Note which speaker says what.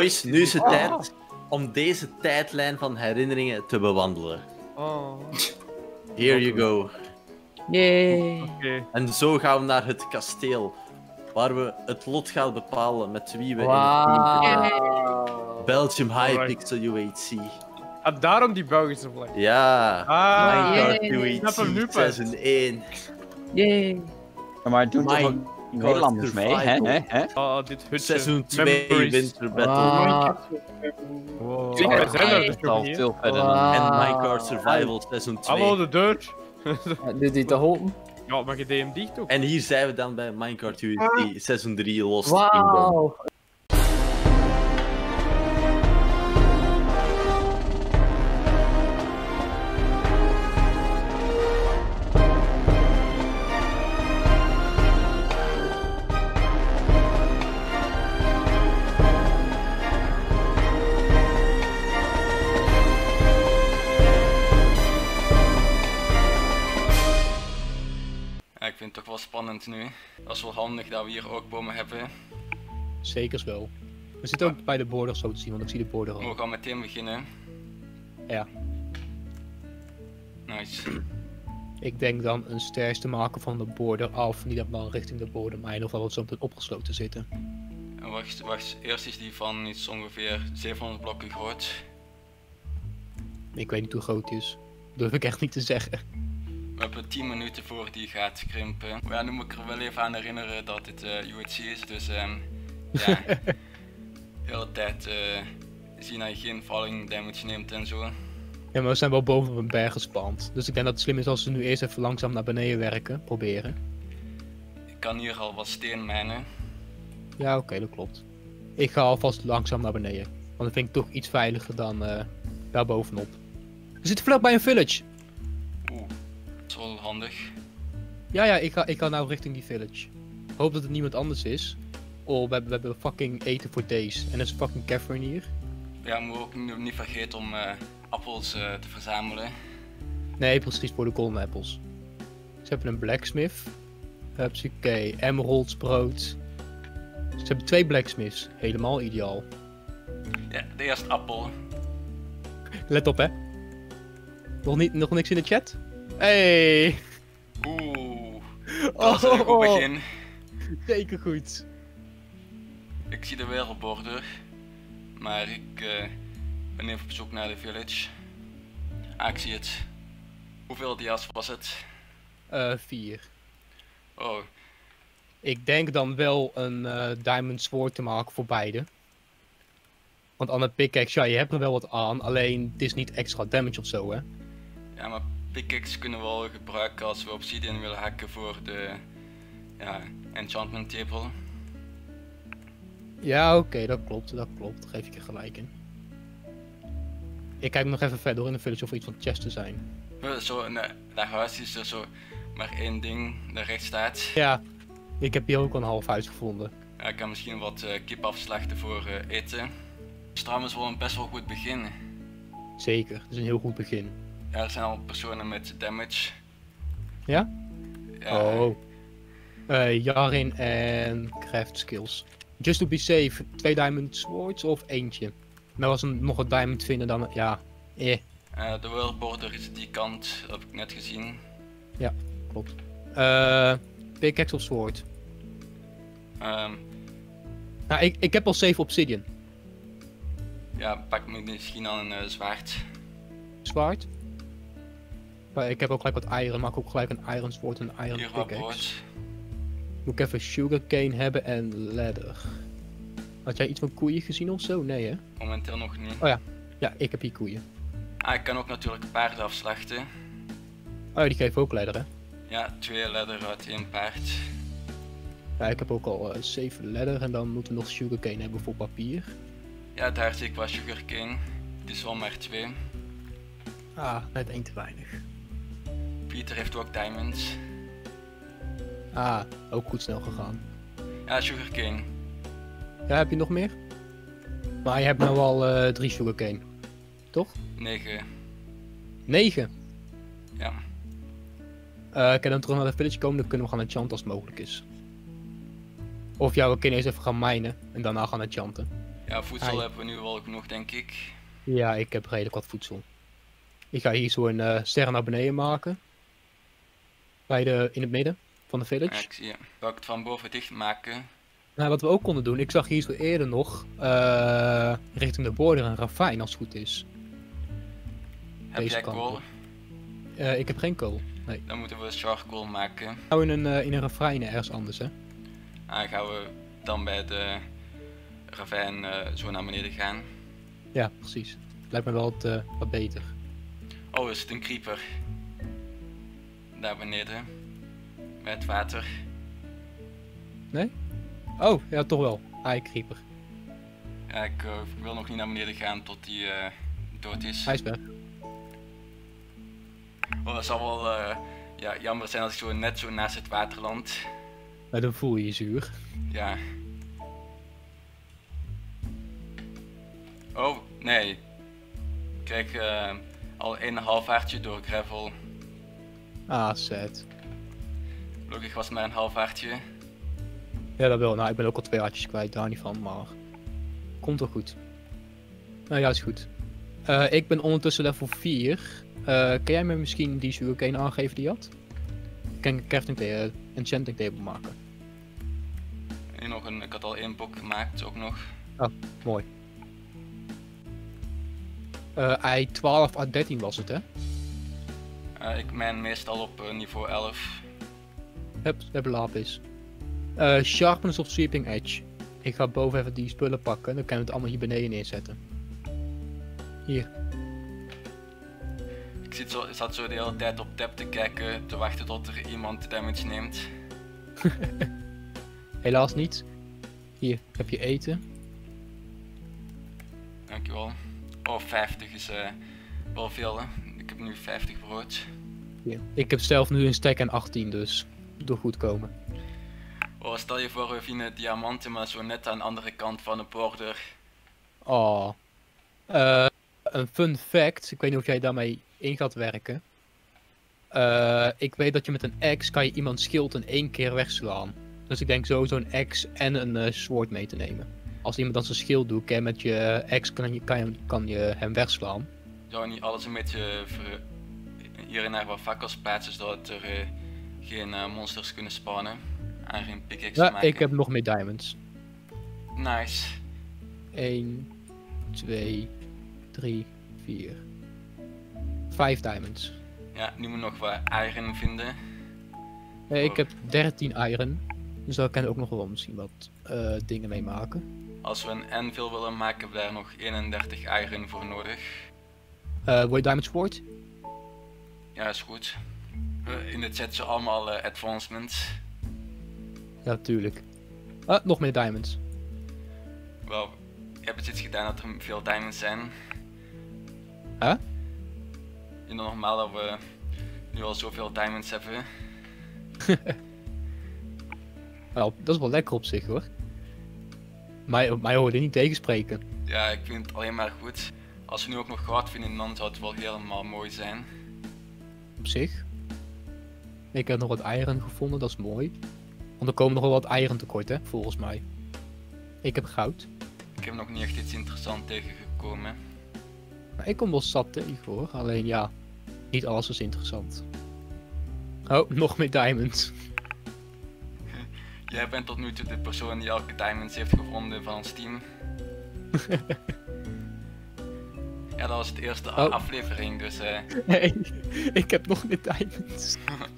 Speaker 1: Boys, nu is het tijd om deze tijdlijn van herinneringen te bewandelen. Here you go.
Speaker 2: Yay.
Speaker 3: Oké.
Speaker 1: En zo gaan we naar het kasteel, waar we het lot gaan bepalen met wie we in het
Speaker 2: Wauw.
Speaker 1: team zitten. Belgium Hypixel UHC.
Speaker 3: En daarom die Belgische vlag.
Speaker 1: Ja, Minecraft
Speaker 2: yay.
Speaker 3: Snap hem nu
Speaker 1: UHC
Speaker 3: pas.
Speaker 1: Seizoen 1.
Speaker 2: Yay.
Speaker 4: Ja, maar doen toch ook
Speaker 1: Minecraft
Speaker 4: Nederlanders mee, hè?
Speaker 1: Survival.
Speaker 3: Ah, dit hutje.
Speaker 1: Seizoen 2
Speaker 3: Memories.
Speaker 1: Winter Battle.
Speaker 2: Wauw.
Speaker 3: Wow.
Speaker 4: Ik
Speaker 3: We zijn er dus
Speaker 4: al
Speaker 3: nog niet.
Speaker 4: veel verder.
Speaker 2: Wauw.
Speaker 1: En Minecraft Survival Seizoen 2.
Speaker 3: Hallo, de deur.
Speaker 2: Doet hij te open?
Speaker 3: Ja, mag je DM dicht ook?
Speaker 1: En hier zijn we dan bij Minecraft UHC Seizoen 3 Lost Kingdom.
Speaker 2: Wauw.
Speaker 5: Ja, ik vind het toch wel spannend nu. Dat is wel handig dat we hier ook bomen hebben.
Speaker 6: Zekers wel. We zitten ook bij de border zo te zien, want ik zie de border
Speaker 5: We
Speaker 6: al.
Speaker 5: gaan meteen beginnen.
Speaker 6: Ja.
Speaker 5: Nice.
Speaker 6: Ik denk dan een stairs te maken van de border af, niet dat dan richting de border, maar in ieder geval wat zo meteen opgesloten zitten.
Speaker 5: En wacht, eerst is die van iets ongeveer 700 blokken groot.
Speaker 6: Ik weet niet hoe groot die is. Durf ik echt niet te zeggen.
Speaker 5: We hebben 10 minuten voor die gaat krimpen. Maar ja, nu moet ik er wel even aan herinneren dat dit UHC is, dus ja. De hele tijd zien dat je geen falling damage neemt en zo.
Speaker 6: Ja, maar we zijn wel boven op een berg gespand. Dus ik denk dat het slim is als we nu eerst even langzaam naar beneden werken, proberen.
Speaker 5: Ik kan hier al wat steen mijnen.
Speaker 6: Ja, oké, dat klopt. Ik ga alvast langzaam naar beneden. Want dat vind ik toch iets veiliger dan daar bovenop. We zitten vlakbij een village.
Speaker 5: Oeh, dat is wel handig.
Speaker 6: Ja, ik ga nou richting die village. Hoop dat het niemand anders is. Oh, we hebben fucking eten voor days. En er is een fucking cavern hier.
Speaker 5: Ja, we moeten ook niet vergeten om appels te verzamelen.
Speaker 6: Nee, precies voor de golden apples. Ze hebben een blacksmith. Hupsakee, emeralds brood. Ze hebben 2 blacksmiths. Helemaal ideaal.
Speaker 5: Ja, de eerste appel.
Speaker 6: Let op, hè. Nog niks in de chat? Hey.
Speaker 5: Oeh, dat is een goed begin.
Speaker 6: Zeker goed.
Speaker 5: Ik zie de wereldborder, maar ik ben even op zoek naar de village. Ah, ik zie het. Hoeveel dia's was het?
Speaker 6: 4.
Speaker 5: Oh,
Speaker 6: Ik denk dan wel een diamond sword te maken voor beide. Want aan het pickaxe, ja, je hebt er wel wat aan, alleen het is niet extra damage of zo, hè.
Speaker 5: ja, maar pickaxe kunnen we wel gebruiken als we obsidian willen hacken voor de enchantment table.
Speaker 6: Ja, oké, dat klopt, daar geef ik je gelijk in. Ik kijk nog even verder in de village of er iets van chests te zijn.
Speaker 5: Zo, dat huis is er zo maar één ding dat rechts staat.
Speaker 6: Ja, ik heb hier ook al een half huis gevonden.
Speaker 5: Ja, ik kan misschien wat kip afslachten voor eten. Het is trouwens wel een best wel goed begin.
Speaker 6: Zeker, het is een heel goed begin.
Speaker 5: Ja, er zijn al personen met damage.
Speaker 6: Ja?
Speaker 5: Ja,
Speaker 6: Oh. Jarin en craft skills. Just to be safe, 2 diamond swords of eentje? Nou, als we nog een diamond vinden dan, ja,
Speaker 5: de wereldborder is die kant, dat heb ik net gezien.
Speaker 6: klopt. Pickaxe of sword?
Speaker 5: Ehm,
Speaker 6: Nou, ik heb al 7 obsidian.
Speaker 5: ja, pak me misschien aan een zwaard.
Speaker 6: Zwaard. Maar ik heb ook gelijk wat iron, maak ook gelijk een iron sword en een iron
Speaker 5: Hier wat
Speaker 6: pickaxe.
Speaker 5: brood.
Speaker 6: Moet ik even sugarcane hebben en leather. Had jij iets van koeien gezien of zo? Nee, hè?
Speaker 5: Momenteel nog niet.
Speaker 6: Ja, ik heb hier koeien.
Speaker 5: Ah, ik kan ook natuurlijk paarden afslachten.
Speaker 6: Oh, die geven ook leather, hè?
Speaker 5: Ja, 2 leather uit 1 paard.
Speaker 6: Ja, ik heb ook al 7 leather en dan moeten we nog sugarcane hebben voor papier.
Speaker 5: Ja, daar zie ik wat sugarcane. Het is wel maar 2.
Speaker 6: Ah, net 1 te weinig.
Speaker 5: Pieter heeft ook diamonds.
Speaker 6: Ah, ook goed snel gegaan.
Speaker 5: Ja, sugarcane.
Speaker 6: Ja, heb je nog meer? Maar je hebt nou al 3 sugarcane. Toch?
Speaker 5: 9.
Speaker 6: 9.
Speaker 5: Ja.
Speaker 6: Kan dan terug naar de village komen, dan kunnen we gaan enchanten als het mogelijk is. Of ja, we kunnen eerst even gaan minen en daarna gaan enchanten.
Speaker 5: Ja, voedsel
Speaker 6: Hi.
Speaker 5: hebben we nu wel genoeg, denk ik.
Speaker 6: Ja, ik heb redelijk wat voedsel. Ik ga hier zo een ster naar beneden maken. In het midden van de
Speaker 5: Ja,
Speaker 6: village.
Speaker 5: ik zie je. Wil ik het van boven dicht maken?
Speaker 6: Nou, wat we ook konden doen, ik zag hier zo eerder nog richting de border een ravijn als het goed is.
Speaker 5: Heb
Speaker 6: Deze
Speaker 5: jij
Speaker 6: kant
Speaker 5: kool?
Speaker 6: op. Ik heb geen kool. Nee.
Speaker 5: Dan moeten we charcoal maken.
Speaker 6: Nou, in een ravijn ergens anders, hè?
Speaker 5: En gaan we dan bij de ravijn zo naar beneden gaan.
Speaker 6: Ja, precies. Lijkt me wel wat beter.
Speaker 5: Oh, is het een creeper? Daar beneden. Bij het water.
Speaker 6: Oh, ja, toch wel. Creeper.
Speaker 5: Ja, ik wil nog niet naar beneden gaan tot die dood is.
Speaker 6: Hij is weg.
Speaker 5: Oh, dat zal wel ja, jammer zijn als ik zo net zo naast het water land.
Speaker 6: Maar dan voel je je zuur.
Speaker 5: Ja. Oh, nee. Ik krijg al een halfhaartje door gravel.
Speaker 6: Ah, sad.
Speaker 5: Gelukkig was het maar een halfhaartje.
Speaker 6: Ja, dat wel. Nou, ik ben ook al 2 hartjes kwijt, daar niet van, maar... Komt wel goed. Nou ja, is goed. Ik ben ondertussen level 4. Kan jij me misschien die sugarcane aangeven die je had? Ik kan een crafting table, enchanting table maken.
Speaker 5: En nog ik had al 1 blok gemaakt, ook nog.
Speaker 6: Mooi. I12 à 13 was het, hè?
Speaker 5: Ik mijn meestal op niveau 11.
Speaker 6: We hebben lapis. Sharpness of Sweeping Edge. Ik ga boven even die spullen pakken, dan kunnen we het allemaal hier beneden neerzetten. Hier.
Speaker 5: Ik zat zo de hele tijd op tab te kijken, te wachten tot er iemand damage neemt.
Speaker 6: Helaas niet. Hier, heb je eten.
Speaker 5: Dankjewel. Oh, 50 is wel veel, hè. Ik heb nu 50 brood.
Speaker 6: Hier. Ik heb zelf nu een stack en 18, dus door goed komen.
Speaker 5: Oh, stel je voor we vinden diamanten, maar zo net aan de andere kant van de border.
Speaker 6: Oh. Een fun fact, ik weet niet of jij daarmee in gaat werken. Ik weet dat je met een axe kan je iemand schild in 1 keer wegslaan. Dus ik denk sowieso een axe en een sword mee te nemen. Als iemand dan zijn schild doet, kan je met je axe kan je hem wegslaan.
Speaker 5: Zou niet alles een beetje hier en daar wat fakkels plaatsen, zodat er geen monsters kunnen spawnen. En geen pickaxe te
Speaker 6: Ja,
Speaker 5: maken.
Speaker 6: ik heb nog meer diamonds.
Speaker 5: Nice.
Speaker 6: 1, 2, 3, 4. 5 diamonds.
Speaker 5: Ja, nu moet nog wat iron vinden.
Speaker 6: Ik heb 13 iron. Dus daar kan ik ook nog wel misschien wat dingen mee maken.
Speaker 5: Als we een anvil willen maken, hebben we daar nog 31 iron voor nodig.
Speaker 6: Wil je diamond sword?
Speaker 5: Ja, is goed. In het set zo allemaal advancements.
Speaker 6: Ja, tuurlijk. Nog meer diamonds.
Speaker 5: Wel, ik heb het iets gedaan dat er veel diamonds zijn.
Speaker 6: Huh?
Speaker 5: Je know normaal dat we nu al zoveel diamonds hebben.
Speaker 6: Wel, dat is wel lekker op zich hoor. Mij hoorde niet tegenspreken.
Speaker 5: Ja, ik vind het alleen maar goed. Als we nu ook nog goud vinden, dan zou het wel helemaal mooi zijn.
Speaker 6: Op zich. Ik heb nog wat iron gevonden, dat is mooi. Want er komen nog wel wat iron tekort hè, volgens mij. Ik heb goud.
Speaker 5: Ik heb nog niet echt iets interessants tegengekomen.
Speaker 6: Maar ik kom wel zat tegen hoor, alleen ja, niet alles is interessant. Oh, nog meer diamonds.
Speaker 5: Jij bent tot nu toe de persoon die elke diamonds heeft gevonden van ons team. Ja, dat was de eerste
Speaker 6: Oh.
Speaker 5: aflevering, dus
Speaker 6: Nee, ik heb nog meer diamonds.